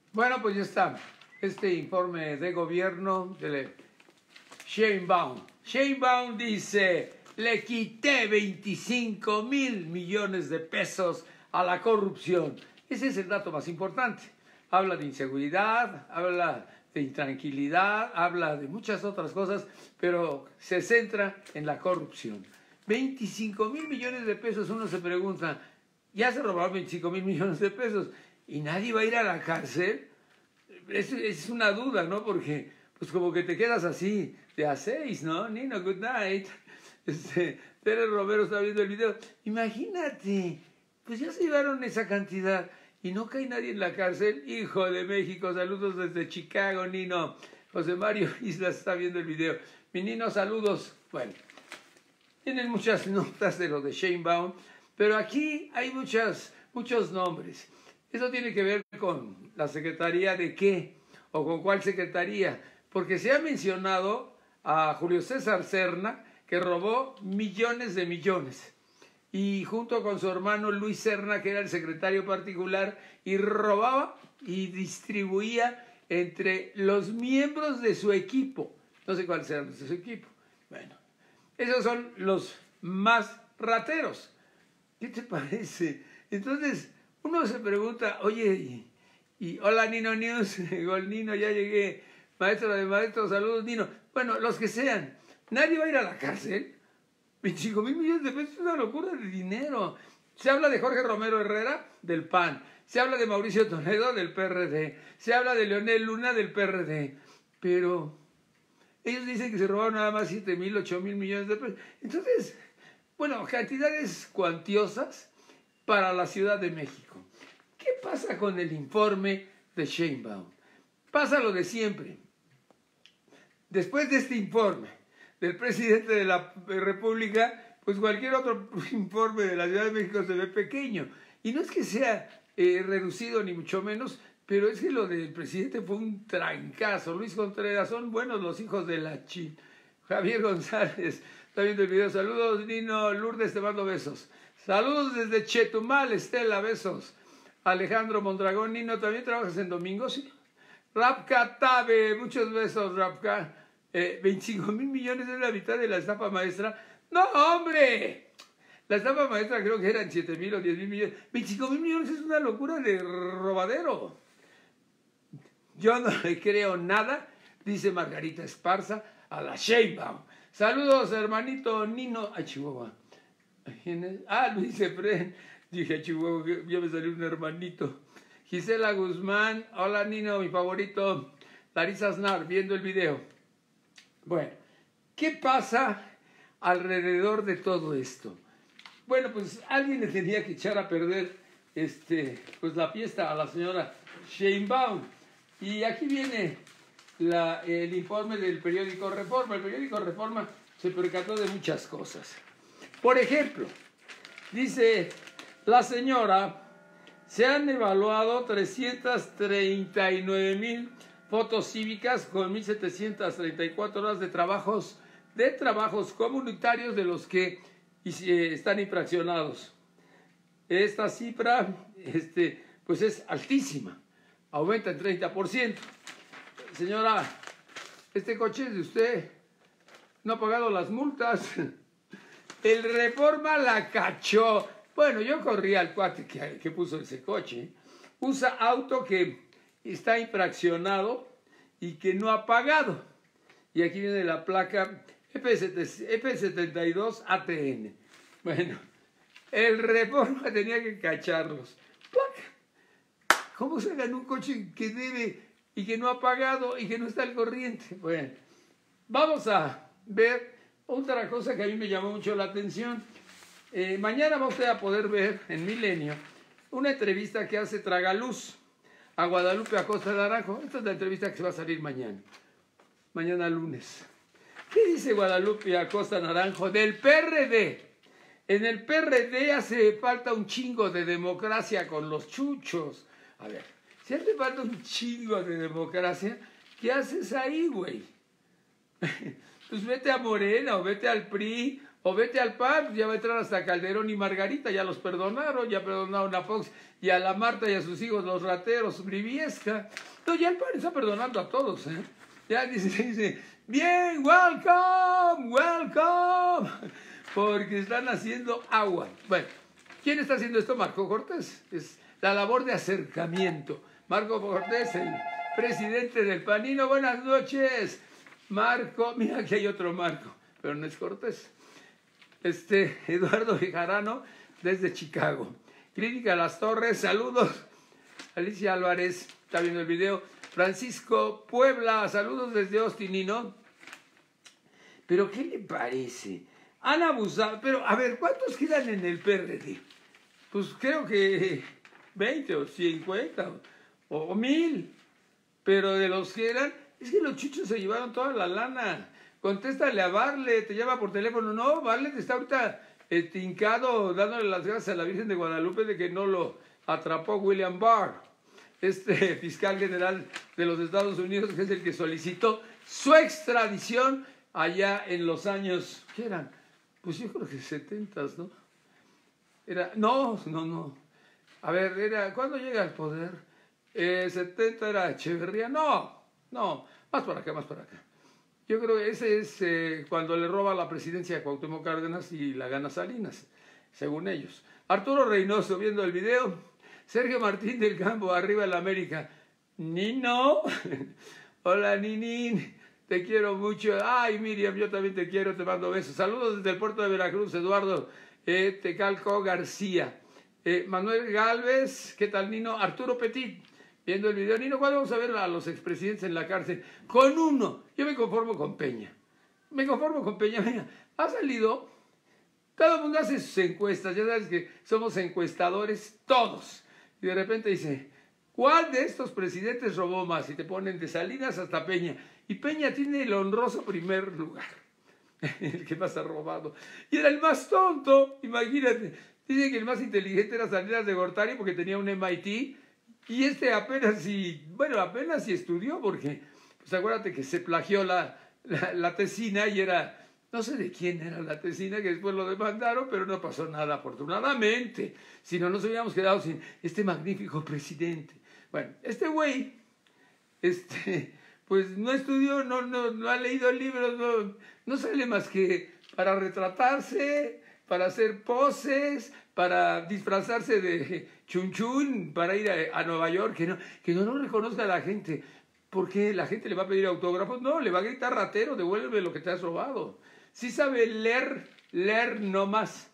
Bueno, pues ya está. Este informe de gobierno de Sheinbaum. Sheinbaum dice, le quité 25,000 millones de pesos a la corrupción. Ese es el dato más importante. Habla de inseguridad, habla de intranquilidad, habla de muchas otras cosas, pero se centra en la corrupción. 25,000 millones de pesos, uno se pregunta, ya se robaron 25,000 millones de pesos y nadie va a ir a la cárcel. Es una duda, ¿no? Porque pues como que te quedas así de a 6, ¿no? Nino, good night. Tere Romero está viendo el video. Imagínate, pues ya se llevaron esa cantidad y no cae nadie en la cárcel. Hijo de México, saludos desde Chicago, Nino. José Mario Islas está viendo el video. Mi Nino, saludos. Bueno, tienen muchas notas de lo de Sheinbaum, pero aquí hay muchos nombres. Eso tiene que ver con la Secretaría de qué o con cuál Secretaría, porque se ha mencionado a Julio César Serna, que robó millones de millones, y junto con su hermano Luis Serna, que era el secretario particular, y robaba y distribuía entre los miembros de su equipo. No sé cuáles eran de su equipo. Bueno, esos son los más rateros. ¿Qué te parece? Entonces, uno se pregunta, oye, y hola Nino News, gol Nino, ya llegué, maestro de maestros, saludos Nino. Bueno, los que sean, nadie va a ir a la cárcel. 25,000 millones de pesos es una locura de dinero. Se habla de Jorge Romero Herrera, del PAN. Se habla de Mauricio Toledo, del PRD. Se habla de Leonel Luna, del PRD. Pero ellos dicen que se robaron nada más 7,000, 8,000 millones de pesos. Entonces, bueno, cantidades cuantiosas para la Ciudad de México. ¿Qué pasa con el informe de Sheinbaum? Pasa lo de siempre. Después de este informe del presidente de la República, pues cualquier otro informe de la Ciudad de México se ve pequeño. Y no es que sea reducido ni mucho menos, pero es que lo del presidente fue un trancazo. Luis Contreras, son buenos los hijos de la chin. Javier González está viendo el video. Saludos, Nino. Lourdes, te mando besos. Saludos desde Chetumal, Estela, besos. Alejandro Mondragón, Nino, ¿también trabajas en domingos? Sí. Rapka Tabe, muchos besos, Rapka. 25,000 millones es la mitad de la estafa maestra. ¡No, hombre! La estafa maestra creo que eran 7,000 o 10,000 millones. 25,000 millones es una locura de robadero. Yo no le creo nada, dice Margarita Esparza, a la Sheinbaum. Saludos, hermanito Nino. Ay, Chihuahua. Luis Efren. Dije, Chihuahua, ya me salió un hermanito. Gisela Guzmán. Hola, Nino, mi favorito. Larisa Aznar, viendo el video. Bueno, ¿qué pasa alrededor de todo esto? Bueno, pues alguien le tenía que echar a perder pues la fiesta a la señora Sheinbaum. Y aquí viene el informe del periódico Reforma. El periódico Reforma se percató de muchas cosas. Por ejemplo, dice la señora, se han evaluado 339,000 fotos cívicas con 1,734 horas de trabajos comunitarios de los que están infraccionados. Esta cifra pues es altísima, aumenta en 30%. Señora, este coche es de usted, no ha pagado las multas. El Reforma la cachó. Bueno, yo corrí al cuate que puso ese coche. Usa auto que está infraccionado y que no ha pagado. Y aquí viene la placa F72 ATN. Bueno, el Reforma tenía que cacharlos. ¡Placa! ¿Cómo se gana un coche que debe y que no ha pagado y que no está al corriente? Bueno, vamos a ver otra cosa que a mí me llamó mucho la atención. Mañana va usted a poder ver en Milenio una entrevista que hace Tragaluz a Guadalupe Acosta Naranjo. Esta es la entrevista que se va a salir mañana lunes. ¿Qué dice Guadalupe Acosta Naranjo del PRD? En el PRD hace falta un chingo de democracia con los chuchos. A ver, si hace falta un chingo de democracia, ¿qué haces ahí, güey? Pues vete a Morena o vete al PRI O vete al PAN, ya va a entrar hasta Calderón y Margarita, ya los perdonaron, ya perdonaron a Fox y a la Marta y a sus hijos, los rateros, Briviesca. No, ya el PAN está perdonando a todos, ¿eh? Ya dice, bien, welcome, welcome, porque están haciendo agua. Bueno, ¿quién está haciendo esto? Marco Cortés. Es la labor de acercamiento. Marco Cortés, el presidente del PANino. Buenas noches, Marco. Mira, aquí hay otro Marco, pero no es Cortés. Eduardo Bejarano, desde Chicago. Clínica Las Torres, saludos. Alicia Álvarez, está viendo el video. Francisco Puebla, saludos desde Austin, Nino. Pero, ¿qué le parece? Han abusado, pero, a ver, ¿cuántos quedan en el PRD? Pues creo que 20 o 50 o 1000. Pero de los que eran, es que los chuchos se llevaron toda la lana. Contéstale a Barlet, te llama por teléfono. No, Barlet está ahorita hincado dándole las gracias a la Virgen de Guadalupe de que no lo atrapó William Barr, fiscal general de los Estados Unidos, que es el que solicitó su extradición allá en los años, ¿qué eran? Pues yo creo que 70s, ¿no? No. A ver, ¿cuándo llega al poder? 70 era Echeverría. No, más para acá. Yo creo que ese es cuando le roba la presidencia a Cuauhtémoc Cárdenas y la gana Salinas, según ellos. Arturo Reynoso, viendo el video. Sergio Martín del Campo, arriba el América. Nino, hola Ninín, te quiero mucho. Ay, Miriam, yo también te quiero, te mando besos. Saludos desde el puerto de Veracruz, Eduardo Tecalco García. Manuel Galvez, ¿qué tal, Nino? Arturo Petit, viendo el video. Nino, ¿cuándo vamos a ver a los expresidentes en la cárcel? Con uno. Yo me conformo con Peña. Mira, ha salido, todo el mundo hace sus encuestas, ya sabes que somos encuestadores todos. Y de repente dice, ¿cuál de estos presidentes robó más? Y te ponen de Salinas hasta Peña. Y Peña tiene el honroso primer lugar, el que más ha robado. Y era el más tonto, imagínate. Dicen que el más inteligente era Salinas de Gortari porque tenía un MIT. Y apenas si estudió, porque, pues acuérdate que se plagió la tesina y era, no sé de quién era la tesina, que después lo demandaron, pero no pasó nada, afortunadamente. Si no, nos hubiéramos quedado sin este magnífico presidente. Bueno, este güey, pues no estudió, no ha leído libros, no sale más que para retratarse, para hacer poses, para disfrazarse de chunchun, para ir a Nueva York, que no lo reconozca la gente. ¿Por qué? ¿La gente le va a pedir autógrafos? No, le va a gritar ratero, devuelve lo que te has robado. Sí sabe leer no más.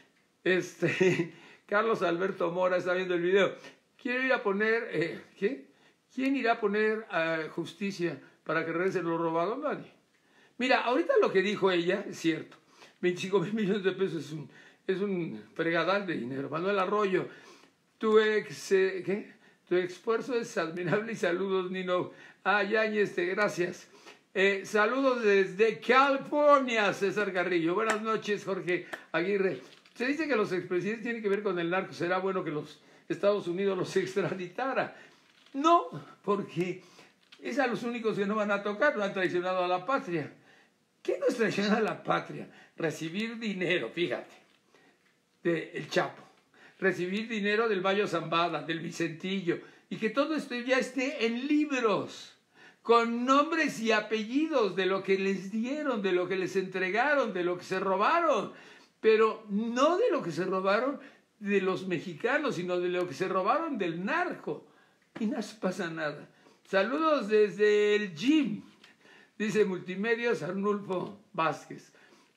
Carlos Alberto Mora está viendo el video. Quiero ir a poner, ¿qué? ¿Quién irá a poner justicia para que regresen lo robado? Nadie. Mira, ahorita lo que dijo ella es cierto. 25,000 millones de pesos es un fregadal de dinero. Manuel Arroyo, tu esfuerzo es admirable y saludos, Nino. Yáñez, gracias. Saludos desde California, César Carrillo. Buenas noches, Jorge Aguirre. Se dice que los expresidentes tienen que ver con el narco. ¿Será bueno que los Estados Unidos los extraditara? No, porque es a los únicos que no van a tocar, no han traicionado a la patria. ¿Qué no es traicionar a la patria? Recibir dinero, fíjate, del Chapo. Recibir dinero del Mayo Zambada, del Vicentillo, y que todo esto ya esté en libros, con nombres y apellidos de lo que les dieron, de lo que les entregaron, de lo que se robaron, pero no de lo que se robaron de los mexicanos, sino de lo que se robaron del narco. Y no pasa nada. Saludos desde el gym, dice Multimedios Arnulfo Vázquez.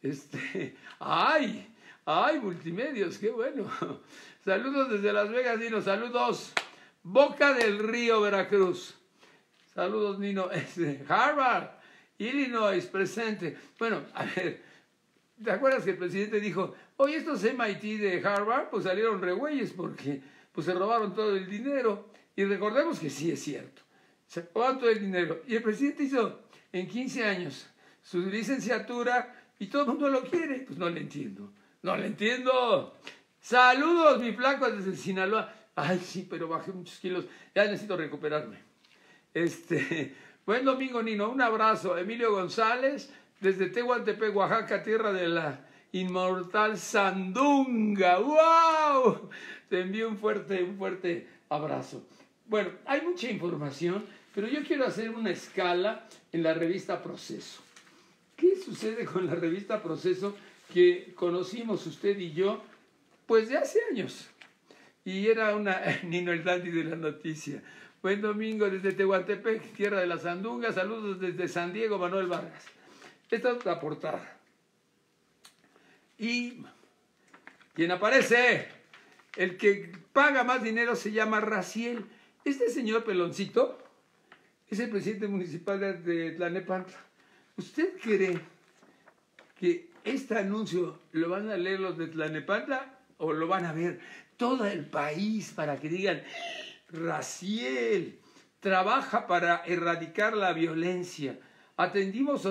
¡Ay, Multimedios! ¡Qué bueno! Saludos desde Las Vegas, Nino. Saludos. Boca del Río, Veracruz. Saludos, Nino. Harvard, Illinois, presente. Bueno, a ver, ¿te acuerdas que el presidente dijo, oye, estos MIT de Harvard, pues salieron re güeyes porque pues, se robaron todo el dinero? Y recordemos que sí es cierto. Se robaron todo el dinero. Y el presidente hizo en 15 años su licenciatura y todo el mundo lo quiere. Pues no le entiendo. Saludos, mi flaco, desde Sinaloa. Ay, sí, pero bajé muchos kilos. Ya necesito recuperarme. Buen domingo, Nino. Un abrazo. Emilio González, desde Tehuantepec, Oaxaca, tierra de la Inmortal Sandunga. ¡Wow! Te envío un fuerte abrazo. Bueno, hay mucha información, pero yo quiero hacer una escala en la revista Proceso. ¿Qué sucede con la revista Proceso que conocimos usted y yo, pues de hace años? Y era Nino el Dandy de la noticia. Buen domingo desde Tehuantepec, tierra de la Sandunga. Saludos desde San Diego, Manuel Vargas. Esta es la portada. Y quien aparece, el que paga más dinero se llama Raciel. Este señor peloncito es el presidente municipal de Tlalnepantla. ¿Usted cree que este anuncio lo van a leer los de Tlalnepantla o lo van a ver todo el país para que digan: Raciel trabaja para erradicar la violencia? Atendimos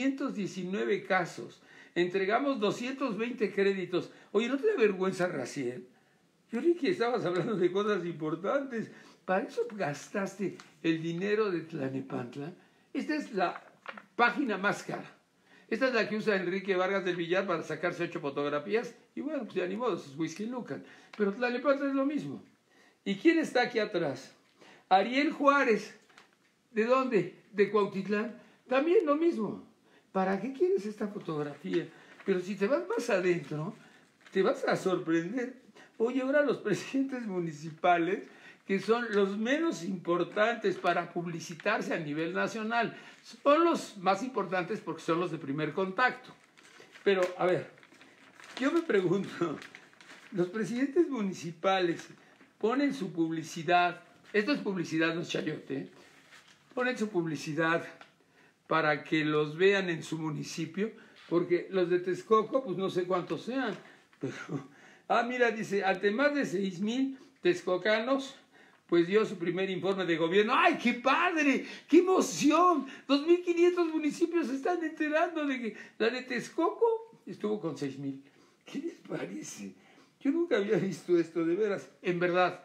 819 casos, entregamos 220 créditos. Oye, ¿no te da vergüenza, Raciel? Yo creí que estabas hablando de cosas importantes. ¿Para eso gastaste el dinero de Tlalnepantla? Esta es la página más cara. Esta es la que usa Enrique Vargas del Villar para sacarse 8 fotografías. Y bueno, pues ya ni modo, es Whisky Lucan. Pero Tlalnepantla es lo mismo. ¿Y quién está aquí atrás? Ariel Juárez. ¿De dónde? De Cuautitlán. También lo mismo. ¿Para qué quieres esta fotografía? Pero si te vas más adentro, te vas a sorprender. Oye, ahora los presidentes municipales, que son los menos importantes para publicitarse a nivel nacional, son los más importantes porque son los de primer contacto. Pero, a ver, yo me pregunto, los presidentes municipales ponen su publicidad, esto es publicidad, no es chayote, ¿eh? Ponen su publicidad para que los vean en su municipio, porque los de Texcoco, pues no sé cuántos sean, pero... mira, dice, ante más de 6,000 texcocanos, pues dio su primer informe de gobierno. ¡Ay, qué padre! ¡Qué emoción! 2,500 municipios se están enterando de que la de Texcoco estuvo con 6,000. ¿Qué les parece? Yo nunca había visto esto, de veras. En verdad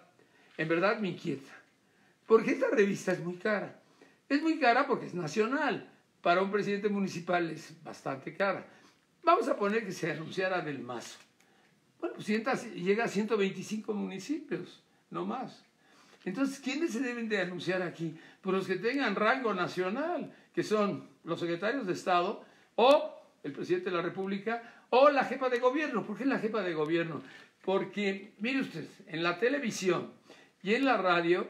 me inquieta. Porque esta revista es muy cara. Es muy cara porque es nacional. Para un presidente municipal es bastante cara. Vamos a poner que se anunciara Del Mazo. Bueno, pues llega a 125 municipios, no más. Entonces, ¿quiénes se deben de anunciar aquí? Pues los que tengan rango nacional, que son los secretarios de Estado, o el presidente de la República, o la jefa de gobierno. ¿Por qué la jefa de gobierno? Porque, mire usted, en la televisión y en la radio,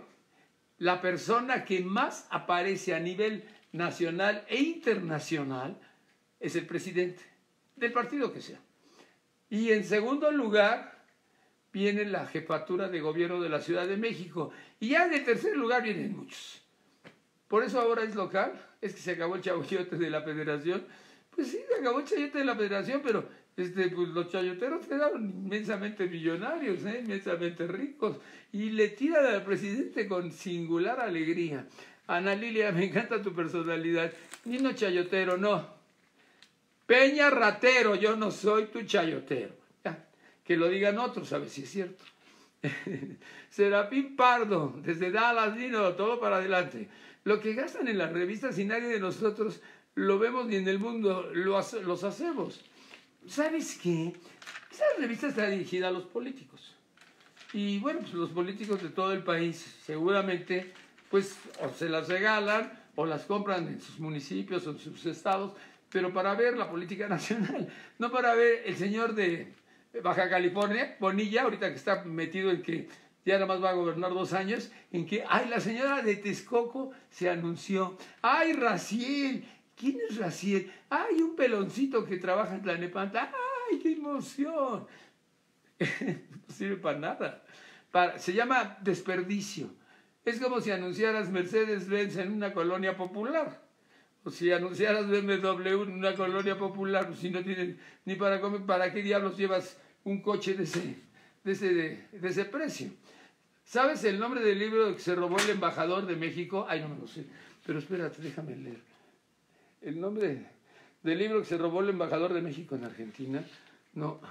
la persona que más aparece a nivel nacional e internacional es el presidente, del partido que sea. Y en segundo lugar viene la jefatura de gobierno de la Ciudad de México. Y ya en el tercer lugar vienen muchos. Por eso ahora es local. Es que se acabó el chayote de la federación. Pues sí, se acabó el chayote de la federación, pero pues los chayoteros quedaron inmensamente millonarios, inmensamente ricos. Y le tiran al presidente con singular alegría. Ana Lilia, me encanta tu personalidad. Nino chayotero, no. Peña ratero, yo no soy tu chayotero. Ya, que lo digan otros, a ver si es cierto. Serapín Pardo, desde Dallas, Nino, todo para adelante. Lo que gastan en las revistas y nadie de nosotros lo vemos ni en el mundo los hacemos. ¿Sabes qué? Esa revista está dirigida a los políticos. Y bueno, pues los políticos de todo el país seguramente pues o se las regalan o las compran en sus municipios o en sus estados, pero para ver la política nacional, no para ver el señor de Baja California, Bonilla, ahorita que está metido en que ya nada más va a gobernar 2 años, en que, ay, la señora de Texcoco se anunció, ay, Raciel, ¿quién es Raciel? Ay, un peloncito que trabaja en Tlalnepantla, ay, qué emoción. No sirve para nada. Se llama desperdicio. Es como si anunciaras Mercedes-Benz en una colonia popular. O si anunciaras BMW en una colonia popular, pues si no tienes ni para comer, ¿para qué diablos llevas un coche de ese precio? ¿Sabes el nombre del libro que se robó el embajador de México? Ay, no me lo sé, pero espérate, déjame leer. El nombre del libro que se robó el embajador de México en Argentina, no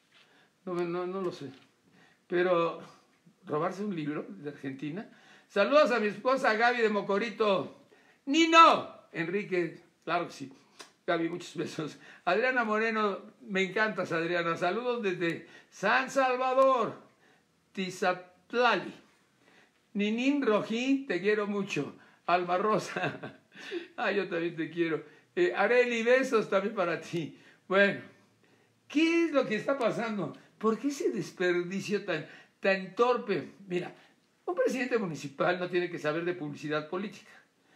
lo sé. Pero, ¿robarse un libro de Argentina? Saludos a mi esposa Gaby de Mocorito. ¡Nino! Enrique, claro que sí. Gaby, muchos besos. Adriana Moreno, me encantas, Adriana. Saludos desde San Salvador, Tizatlali. Ninín Rojín, te quiero mucho. Alma Rosa, yo también te quiero. Areli, besos también para ti. Bueno, ¿qué es lo que está pasando? ¿Por qué ese desperdicio tan torpe? Mira, un presidente municipal no tiene que saber de publicidad política.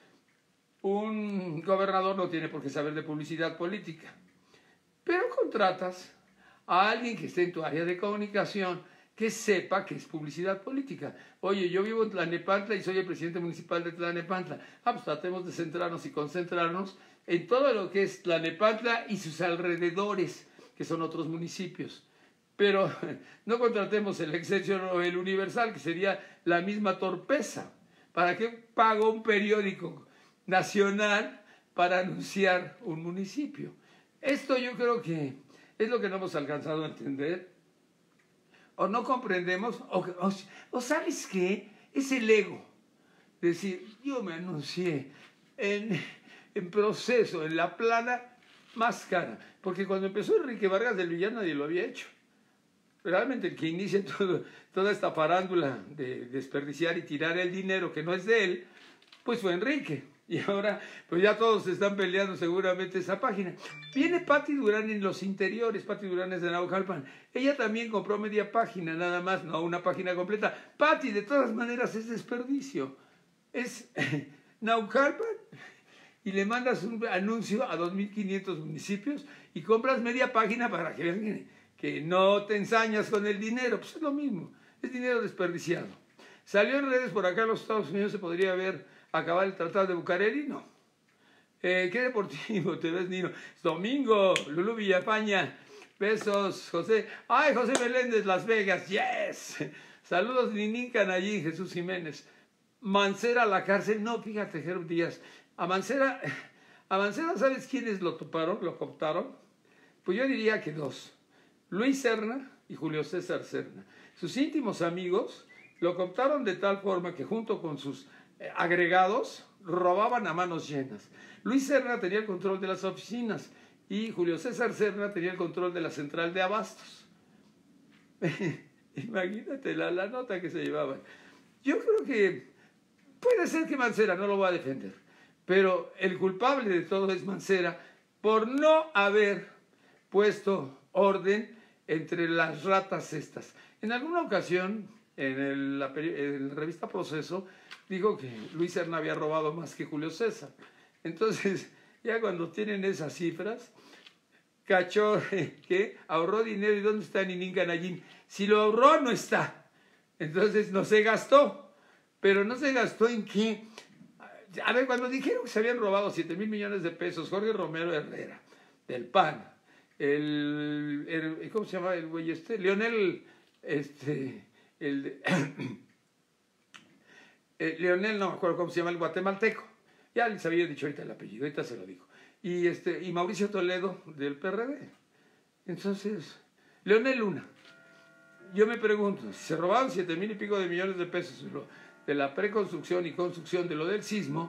Un gobernador no tiene por qué saber de publicidad política. Pero contratas a alguien que esté en tu área de comunicación, que sepa que es publicidad política. Oye, yo vivo en Tlalnepantla y soy el presidente municipal de Tlalnepantla. Pues tratemos de centrarnos y concentrarnos en todo lo que es Tlalnepantla y sus alrededores, que son otros municipios. Pero no contratemos el Excelsior o el Universal, que sería la misma torpeza. ¿Para qué pago un periódico nacional para anunciar un municipio? Esto yo creo que es lo que no hemos alcanzado a entender, o no comprendemos, o ¿sabes qué? Es el ego. Decir, yo me anuncié en Proceso, en la plana más cara, porque cuando empezó Enrique Vargas del Villar nadie lo había hecho. Realmente el que inicia toda esta farándula de desperdiciar y tirar el dinero que no es de él, pues fue Enrique. Y ahora, pues ya todos se están peleando seguramente esa página. Viene Pati Durán en los interiores, Pati Durán es de Naucalpan. Ella también compró media página, nada más, no una página completa. Pati, de todas maneras, es desperdicio. Es Naucalpan y le mandas un anuncio a 2.500 municipios y compras media página para que vean que no te ensañas con el dinero. Pues es lo mismo, es dinero desperdiciado. Salió en redes por acá en los Estados Unidos, se podría ver acabar el Tratado de Bucareli, no. ¿Qué deportivo te ves, Nino? Es domingo, Lulú Villafaña, besos, José. ¡Ay, José Meléndez, Las Vegas! ¡Yes! Saludos, Ninín Canallín, Jesús Jiménez. Mancera a la cárcel. No, fíjate, Gerard Díaz. A Mancera, ¿sabes quiénes lo toparon, lo cooptaron? Pues yo diría que dos. Luis Serna y Julio César Serna. Sus íntimos amigos lo cooptaron de tal forma que junto con sus agregados robaban a manos llenas. Luis Serna tenía el control de las oficinas y Julio César Serna tenía el control de la central de abastos. Imagínate la nota que se llevaban. Yo creo que puede ser que Mancera, no lo va a defender, pero el culpable de todo es Mancera por no haber puesto orden entre las ratas estas. En alguna ocasión, en la revista Proceso, dijo que Luis Serna había robado más que Julio César. Entonces, ya cuando tienen esas cifras, cachó que ahorró dinero. ¿Y dónde está Ninín Canallín? Si lo ahorró, no está. Entonces, no se gastó. Pero no se gastó en qué. A ver, cuando dijeron que se habían robado 7,000 millones de pesos, Jorge Romero Herrera, del PAN, ¿cómo se llama el güey este? Leonel, Leonel, no me acuerdo cómo se llama, el guatemalteco. Ya les había dicho ahorita el apellido, ahorita se lo dijo. Y Mauricio Toledo, del PRD. Entonces, Leonel Luna. Yo me pregunto, si se robaron 7,000 y pico de millones de pesos de la preconstrucción y construcción de lo del sismo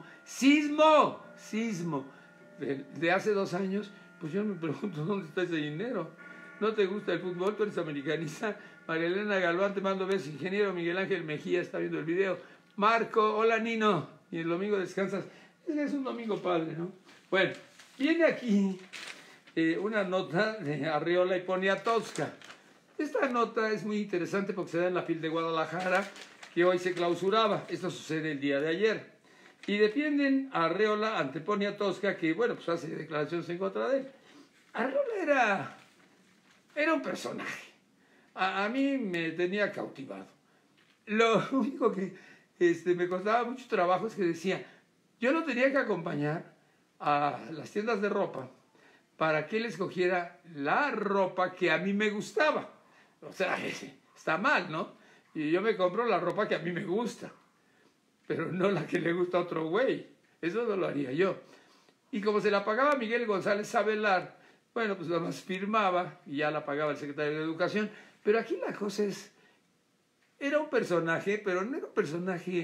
de hace 2 años, pues yo me pregunto, ¿dónde está ese dinero? ¿No te gusta el fútbol? Tú eres americanista. María Elena Galván, te mando besos. Ingeniero Miguel Ángel Mejía está viendo el video. Marco, hola Nino. Y el domingo descansas. Es un domingo padre, ¿no? Bueno, viene aquí una nota de Arriola y Poniatowska. Esta nota es muy interesante porque se da en la FIL de Guadalajara, que hoy se clausuraba. Esto sucede el día de ayer. Y defienden a Arriola ante Poniatowska, que, bueno, pues hace declaraciones en contra de él. Arriola era un personaje. A mí me tenía cautivado. Lo único que me costaba mucho trabajo es que decía, yo lo tenía que acompañar a las tiendas de ropa para que él escogiera la ropa que a mí me gustaba. O sea, está mal, ¿no? Y yo me compro la ropa que a mí me gusta, pero no la que le gusta a otro güey. Eso no lo haría yo. Y como se la pagaba Miguel González Abelar, bueno, pues nada más firmaba y ya la pagaba el secretario de Educación. Pero aquí la cosa es, era un personaje, pero no era un personaje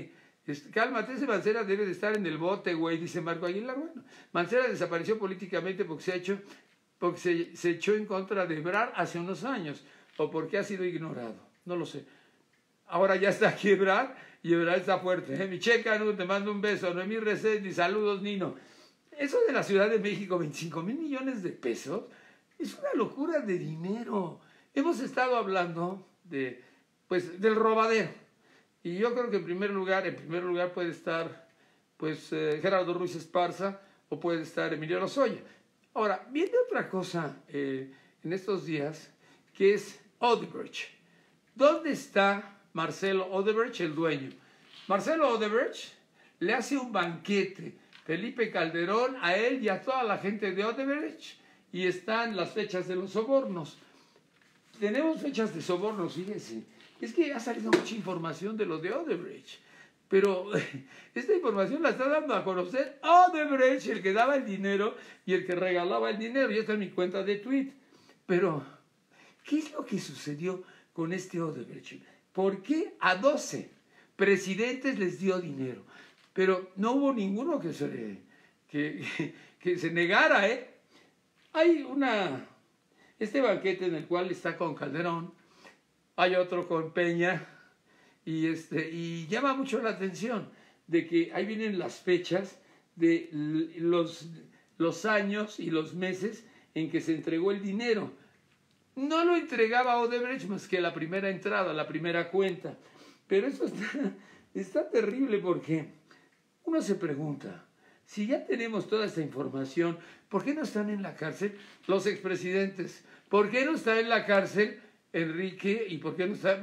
Cálmate, ese Mancera debe de estar en el bote, güey, dice Marco Aguilar. Bueno, Mancera desapareció políticamente porque se echó en contra de Ebrard hace unos años, o porque ha sido ignorado, no lo sé. Ahora ya está aquí Ebrard, y Ebrard está fuerte. Michelle Canu, te mando un beso. Noemí Reséndiz, saludos, Nino. Eso de la Ciudad de México, 25,000 millones de pesos, es una locura de dinero. Hemos estado hablando del robadero. Y yo creo que en primer lugar puede estar Gerardo Ruiz Esparza, o puede estar Emilio Lozoya. Ahora, viene otra cosa en estos días, que es Odebrecht. ¿Dónde está Marcelo Odebrecht, el dueño? Marcelo Odebrecht le hace un banquete Felipe Calderón a él y a toda la gente de Odebrecht, y están las fechas de los sobornos. Tenemos fechas de sobornos, fíjense. Es que ha salido mucha información de lo de Odebrecht, pero esta información la está dando a conocer Odebrecht, el que daba el dinero y el que regalaba el dinero. Ya está en mi cuenta de Twitter. Pero, ¿qué es lo que sucedió con este Odebrecht? ¿Por qué a 12 presidentes les dio dinero? Pero no hubo ninguno que se negara, ¿eh? Hay este banquete en el cual está con Calderón, hay otro con Peña, y llama mucho la atención de que ahí vienen las fechas de los años y los meses en que se entregó el dinero. No lo entregaba Odebrecht más que la primera entrada, la primera cuenta. Pero eso está terrible, porque uno se pregunta, si ya tenemos toda esta información, ¿por qué no están en la cárcel los expresidentes? ¿Por qué no está en la cárcel Enrique? ¿Y por qué no está,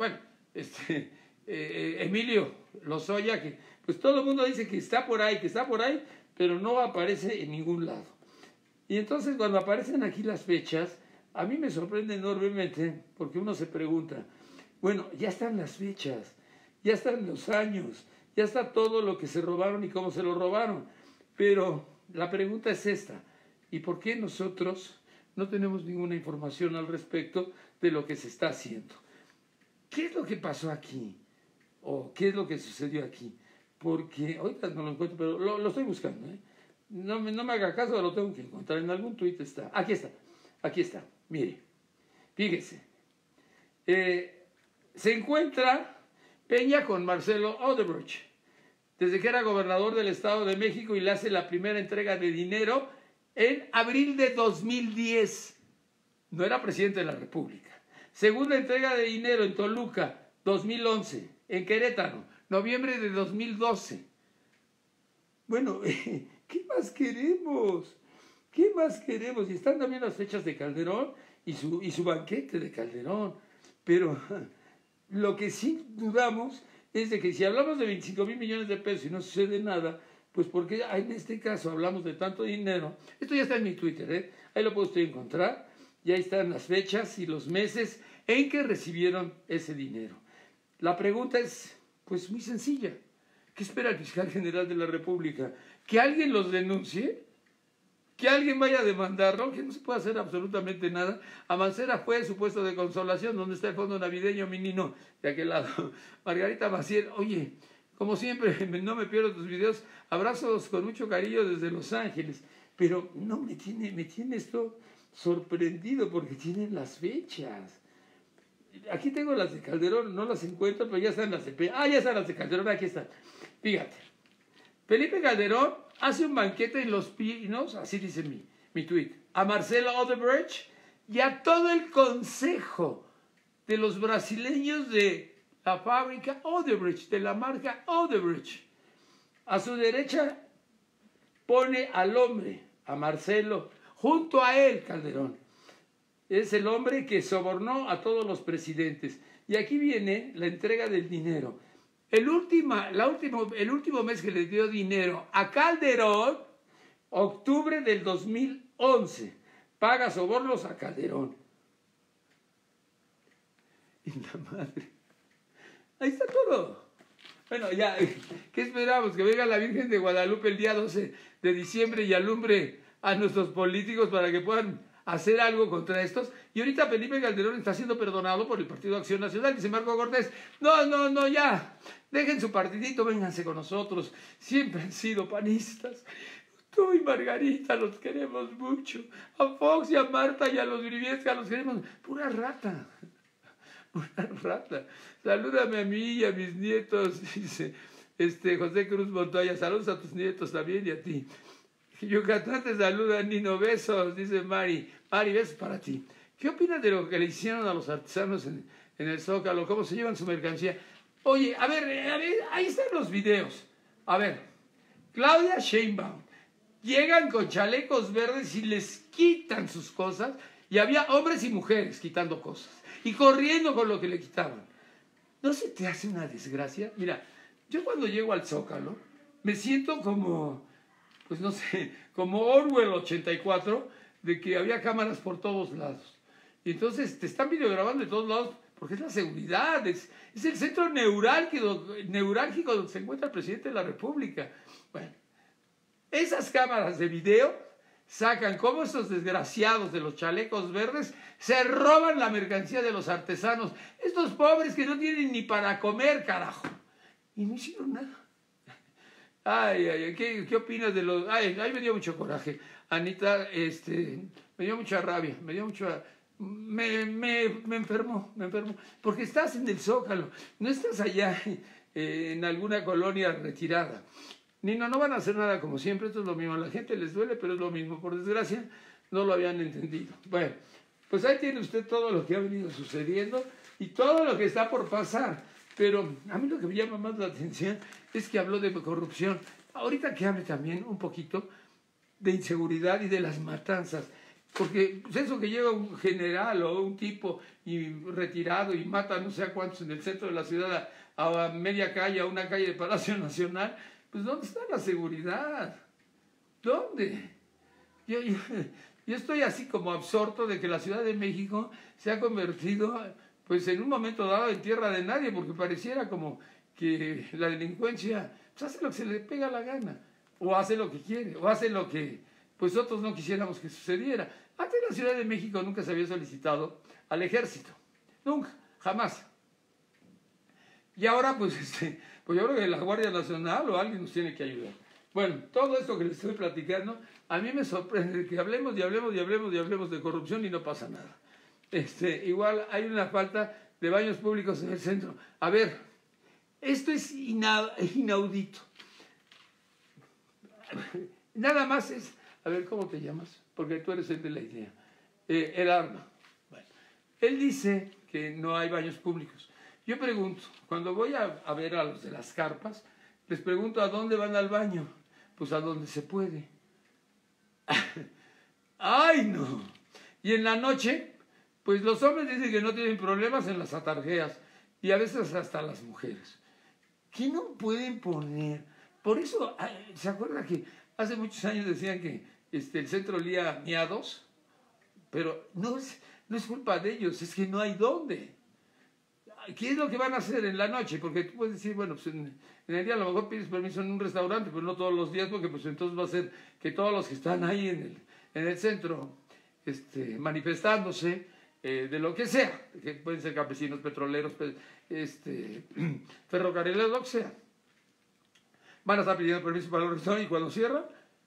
Emilio Lozoya? Que pues todo el mundo dice que está por ahí, pero no aparece en ningún lado. Y entonces cuando aparecen aquí las fechas, a mí me sorprende enormemente, porque uno se pregunta, bueno, ya están las fechas, ya están los años, ya está todo lo que se robaron y cómo se lo robaron. Pero la pregunta es esta: ¿y por qué nosotros no tenemos ninguna información al respecto de lo que se está haciendo? ¿Qué es lo que pasó aquí? ¿O qué es lo que sucedió aquí? Porque ahorita no lo encuentro, pero lo estoy buscando, ¿eh? No me haga caso, lo tengo que encontrar. En algún tuit está. Aquí está. Mire, fíjese. Se encuentra Peña con Marcelo Odebrecht desde que era gobernador del Estado de México, y le hace la primera entrega de dinero en abril de 2010. No era presidente de la República. Segunda entrega de dinero en Toluca, 2011. En Querétaro, noviembre de 2012. Bueno, ¿qué más queremos? ¿Qué más queremos? Y están también las fechas de Calderón y su banquete de Calderón. Pero lo que sí dudamos es de que si hablamos de 25,000 millones de pesos y no sucede nada, pues porque en este caso hablamos de tanto dinero. Esto ya está en mi Twitter, ¿eh? Ahí lo puede usted encontrar. Ya están las fechas y los meses en que recibieron ese dinero. La pregunta es, pues, muy sencilla. ¿Qué espera el fiscal general de la República? ¿Que alguien los denuncie? ¿Que alguien vaya a demandarlo? Que no se puede hacer absolutamente nada. A Mancera fue su puesto de consolación, donde está el fondo navideño, mi Nino, de aquel lado. Margarita Maciel, oye, como siempre, no me pierdo tus videos. Abrazos con mucho cariño desde Los Ángeles. Pero no, me tiene esto sorprendido, porque tienen las fechas. Aquí tengo las de Calderón, no las encuentro, pero ya están las de Peña. Ah, ya están las de Calderón, aquí están. Fíjate, Felipe Calderón hace un banquete en Los Pinos, así dice mi tweet, a Marcelo Odebrecht y a todo el consejo de los brasileños de la fábrica Odebrecht, de la marca Odebrecht. A su derecha pone al hombre, a Marcelo, junto a él Calderón. Es el hombre que sobornó a todos los presidentes. Y aquí viene la entrega del dinero. El último mes que le dio dinero a Calderón, octubre del 2011, paga sobornos a Calderón. Y la madre. Ahí está todo. Bueno, ya, ¿qué esperamos? Que venga la Virgen de Guadalupe el día 12 de diciembre y alumbre a nuestros políticos para que puedan hacer algo contra estos. Y ahorita Felipe Calderón está siendo perdonado por el Partido Acción Nacional. Dice Marco Cortés, no, ya, dejen su partidito, vénganse con nosotros. Siempre han sido panistas. Tú y Margarita los queremos mucho. A Fox y a Marta y a los Briviesca los queremos. Pura rata. Pura rata. Salúdame a mí y a mis nietos, dice José Cruz Montoya. Saludos a tus nietos también y a ti. Yucatán te saluda, Nino. Besos, dice Mari. Mari, besos para ti. ¿Qué opinas de lo que le hicieron a los artesanos en el Zócalo? ¿Cómo se llevan su mercancía? Oye, a ver, ahí están los videos. A ver, Claudia Sheinbaum. Llegan con chalecos verdes y les quitan sus cosas. Y había hombres y mujeres quitando cosas. Y corriendo con lo que le quitaban. ¿No se te hace una desgracia? Mira, yo cuando llego al Zócalo, me siento como, pues no sé, como Orwell 84, de que había cámaras por todos lados. Y entonces te están videograbando de todos lados, porque es la seguridad, es el centro neurálgico donde se encuentra el presidente de la República. Bueno, esas cámaras de video sacan cómo esos desgraciados de los chalecos verdes se roban la mercancía de los artesanos. Estos pobres que no tienen ni para comer, carajo. Y no hicieron nada. Ay, ¿qué opinas de los...? Ay, me dio mucho coraje. Anita, me dio mucha rabia, me dio mucha... Me enfermó. Porque estás en el Zócalo, no estás allá en alguna colonia retirada. No van a hacer nada como siempre, esto es lo mismo. A la gente les duele, pero es lo mismo. Por desgracia, no lo habían entendido. Bueno, pues ahí tiene usted todo lo que ha venido sucediendo y todo lo que está por pasar. Pero a mí lo que me llama más la atención es que habló de corrupción. Ahorita que hable también un poquito de inseguridad y de las matanzas. Porque pues eso que llega un general o un tipo y retirado y mata no sé a cuántos en el centro de la ciudad a media calle, a una calle de Palacio Nacional, pues ¿dónde está la seguridad? ¿Dónde? Yo estoy así como absorto de que la Ciudad de México se ha convertido, pues en un momento dado, en tierra de nadie, porque pareciera como que la delincuencia pues, hace lo que se le pega la gana, o hace lo que quiere, o hace lo que pues otros no quisiéramos que sucediera. Antes la Ciudad de México nunca se había solicitado al ejército, nunca, jamás. Y ahora pues yo creo que la Guardia Nacional o alguien nos tiene que ayudar. Bueno, todo esto que les estoy platicando, a mí me sorprende que hablemos de corrupción y no pasa nada. Igual hay una falta de baños públicos en el centro. A ver, esto es inaudito. Nada más es, a ver, ¿cómo te llamas? Porque tú eres el de la idea. El arma. Bueno, él dice que no hay baños públicos. Yo pregunto, cuando voy a ver a los de las carpas, les pregunto a dónde van al baño. Pues a donde se puede. ¡Ay, no! Y en la noche, pues los hombres dicen que no tienen problemas en las atarjeas. Y a veces hasta las mujeres. ¿Qué no pueden poner? Por eso, ¿se acuerda que hace muchos años decían que el centro olía a miados? Pero no es culpa de ellos, es que no hay dónde. ¿Qué es lo que van a hacer en la noche? Porque tú puedes decir, bueno, pues en el día a lo mejor pides permiso en un restaurante, pero no todos los días, porque pues entonces va a ser que todos los que están ahí en el centro manifestándose de lo que sea, que pueden ser campesinos, petroleros, ferrocarrileros, lo que sea, van a estar pidiendo permiso para los restaurantes y cuando cierran,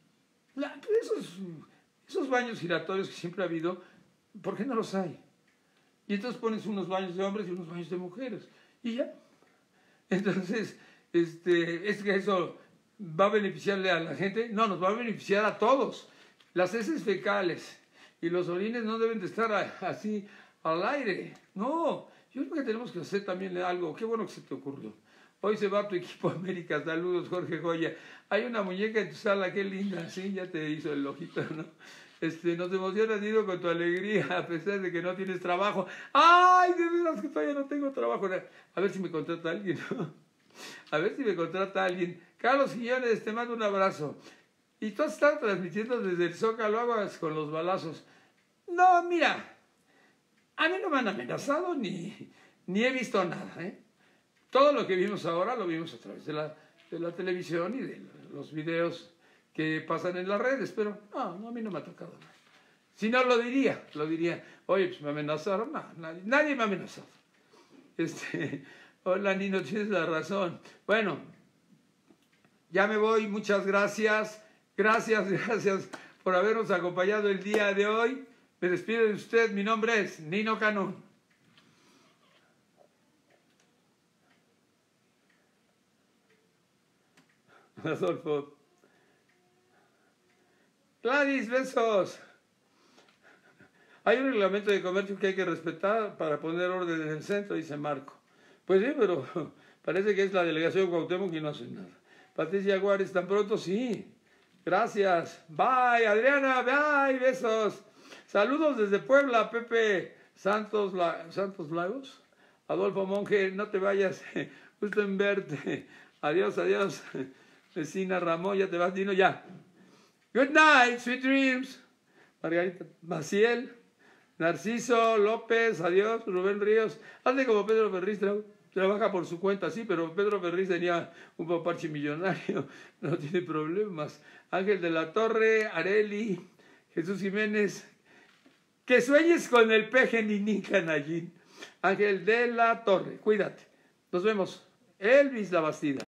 esos baños giratorios que siempre ha habido, ¿por qué no los hay? Y entonces pones unos baños de hombres y unos baños de mujeres. Y ya. Entonces, ¿es que eso va a beneficiarle a la gente? No, nos va a beneficiar a todos. Las heces fecales y los orines no deben de estar así al aire. No, yo creo que tenemos que hacer también algo. Qué bueno que se te ocurrió. Hoy se va tu equipo América. Saludos, Jorge Joya. Hay una muñeca en tu sala, qué linda. Sí, ya te hizo el ojito, ¿no? Nos emocionas, Dido, con tu alegría, a pesar de que no tienes trabajo. ¡Ay, de veras que todavía no tengo trabajo! A ver si me contrata alguien, ¿no? A ver si me contrata alguien. Carlos Quiñones, te mando un abrazo. Y tú has estado transmitiendo desde el Zócalo, aguas con los balazos. No, mira, a mí no me han amenazado ni he visto nada, ¿eh? Todo lo que vimos ahora lo vimos a través de la televisión y de los videos que pasan en las redes, pero no, a mí no me ha tocado nada. Si no, lo diría. Oye, pues me amenazaron. No, nadie me amenazó. Hola, Nino, tienes la razón. Bueno, ya me voy. Muchas gracias. Gracias por habernos acompañado el día de hoy. Me despido de usted. Mi nombre es Nino Canún. Adolfo. Gladys, besos. Hay un reglamento de comercio que hay que respetar para poner orden en el centro, dice Marco. Pues sí, pero parece que es la delegación Cuauhtémoc y no hace nada. Patricia Juárez, tan pronto, sí. Gracias. Bye, Adriana. Bye, besos. Saludos desde Puebla, Pepe Santos Lagos. Adolfo Monge, no te vayas. Gusto en verte. Adiós, adiós. Vecina Ramón, ya te vas, Dino, ya. Good night, sweet dreams. Margarita Maciel, Narciso López, adiós. Rubén Ríos. Hazle como Pedro Ferriz, trabaja por su cuenta, sí, pero Pedro Ferriz tenía un paparchi millonario, no tiene problemas. Ángel de la Torre, Areli, Jesús Jiménez, que sueñes con el peje Ninín Canallín. Ángel de la Torre, cuídate. Nos vemos. Elvis La Bastida.